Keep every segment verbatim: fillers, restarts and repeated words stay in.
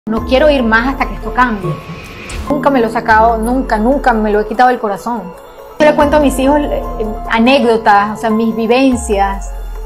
No quiero ir más hasta que esto cambie. Nunca me lo he sacado, nunca, nunca me lo he quitado del corazón. Yo le cuento a mis hijos eh, anécdotas, o sea, mis vivencias.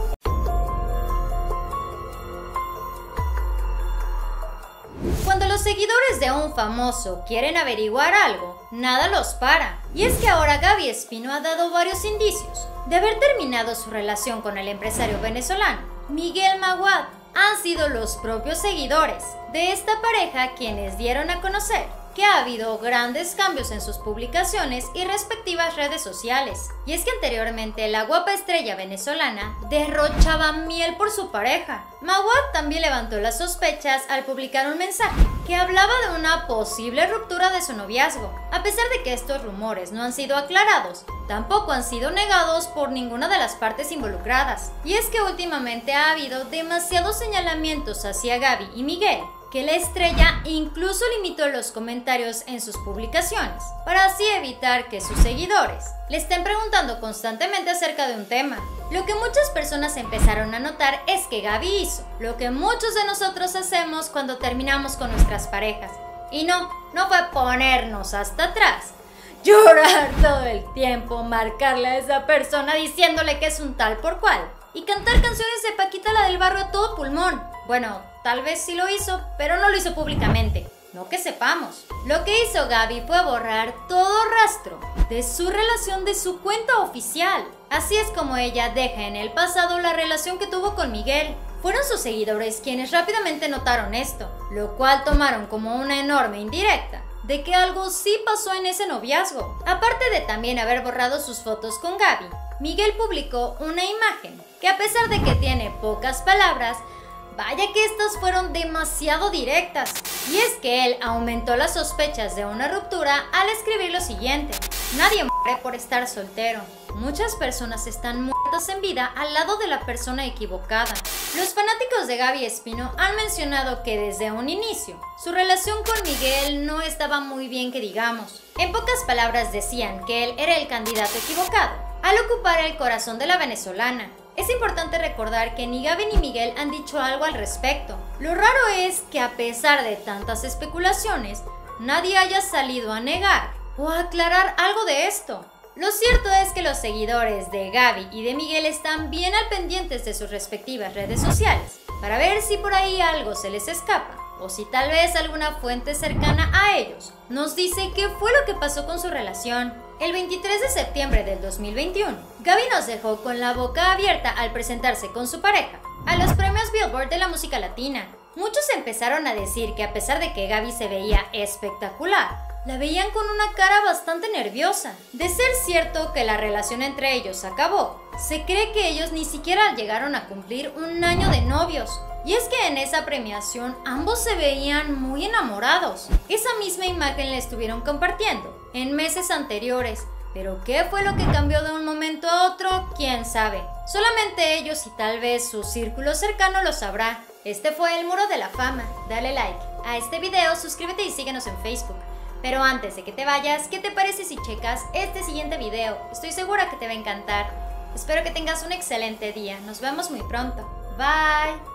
Cuando los seguidores de un famoso quieren averiguar algo, nada los para. Y es que ahora Gaby Espino ha dado varios indicios de haber terminado su relación con el empresario venezolano Miguel Maguad. Han sido los propios seguidores de esta pareja quienes dieron a conocer que ha habido grandes cambios en sus publicaciones y respectivas redes sociales. Y es que anteriormente la guapa estrella venezolana derrochaba miel por su pareja. Maguad también levantó las sospechas al publicar un mensaje que hablaba de una posible ruptura de su noviazgo. A pesar de que estos rumores no han sido aclarados, tampoco han sido negados por ninguna de las partes involucradas. Y es que últimamente ha habido demasiados señalamientos hacia Gaby y Miguel, que la estrella incluso limitó los comentarios en sus publicaciones, para así evitar que sus seguidores le estén preguntando constantemente acerca de un tema. Lo que muchas personas empezaron a notar es que Gaby hizo lo que muchos de nosotros hacemos cuando terminamos con nuestras parejas. Y no, no fue ponernos hasta atrás, llorar todo el tiempo, marcarle a esa persona diciéndole que es un tal por cual, y cantar canciones de Paquita la del Barrio a todo pulmón. Bueno, tal vez sí lo hizo, pero no lo hizo públicamente, no que sepamos. Lo que hizo Gaby fue borrar todo rastro de su relación de su cuenta oficial. Así es como ella deja en el pasado la relación que tuvo con Miguel. Fueron sus seguidores quienes rápidamente notaron esto, lo cual tomaron como una enorme indirecta de que algo sí pasó en ese noviazgo. Aparte de también haber borrado sus fotos con Gaby, Miguel publicó una imagen que, a pesar de que tiene pocas palabras, vaya que estas fueron demasiado directas. Y es que él aumentó las sospechas de una ruptura al escribir lo siguiente: nadie muere por estar soltero. Muchas personas están muertas en vida al lado de la persona equivocada. Los fanáticos de Gaby Espino han mencionado que desde un inicio su relación con Miguel no estaba muy bien, que digamos. En pocas palabras decían que él era el candidato equivocado al ocupar el corazón de la venezolana. Es importante recordar que ni Gaby ni Miguel han dicho algo al respecto. Lo raro es que, a pesar de tantas especulaciones, nadie haya salido a negar o a aclarar algo de esto. Lo cierto es que los seguidores de Gaby y de Miguel están bien al pendientes de sus respectivas redes sociales para ver si por ahí algo se les escapa, o si tal vez alguna fuente cercana a ellos nos dice qué fue lo que pasó con su relación. El veintitrés de septiembre del dos mil veintiuno, Gaby nos dejó con la boca abierta al presentarse con su pareja a los premios Billboard de la música latina. Muchos empezaron a decir que, a pesar de que Gaby se veía espectacular, la veían con una cara bastante nerviosa. De ser cierto que la relación entre ellos acabó, se cree que ellos ni siquiera llegaron a cumplir un año de novios. Y es que en esa premiación ambos se veían muy enamorados. Esa misma imagen la estuvieron compartiendo en meses anteriores, pero ¿qué fue lo que cambió de un momento a otro? ¿Quién sabe? Solamente ellos y tal vez su círculo cercano lo sabrá. Este fue el Muro de la Fama. Dale like a este video, suscríbete y síguenos en Facebook. Pero antes de que te vayas, ¿qué te parece si checas este siguiente video? Estoy segura que te va a encantar. Espero que tengas un excelente día. Nos vemos muy pronto. Bye.